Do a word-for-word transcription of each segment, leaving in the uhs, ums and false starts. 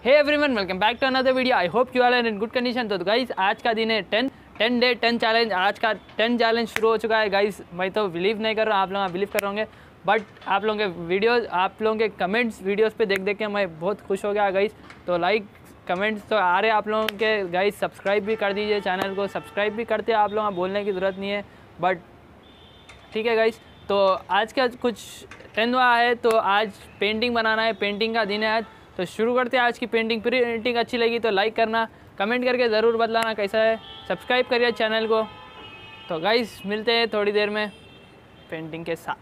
Hey everyone, welcome back to another video. I hope you are in good condition. तो guys आज का दिन है ten ten day ten challenge. आज का टेन चैलेंज शुरू हो चुका है गाइस। मैं तो बिलीव नहीं कर रहा, आप लोग बिलीव कर रहे होंगे, बट आप लोगों के वीडियोस, आप लोगों के कमेंट्स वीडियोस पे देख देख के मैं बहुत खुश हो गया गाइस। तो लाइक कमेंट्स तो आ रहे आप लोगों के गाइस। सब्सक्राइब भी कर दीजिए चैनल को, सब्सक्राइब भी करते हैं आप लोग, बोलने की ज़रूरत नहीं है, बट ठीक है गाइस। तो आज का कुछ टेनवा है, तो आज पेंटिंग बनाना है, पेंटिंग का दिन है आज। तो शुरू करते हैं आज की पेंटिंग। पेंटिंग अच्छी लगी तो लाइक करना, कमेंट करके ज़रूर बतलाना कैसा है, सब्सक्राइब करिए चैनल को। तो गाइस मिलते हैं थोड़ी देर में पेंटिंग के साथ।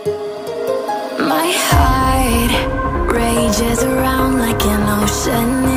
My heart rages around like an ocean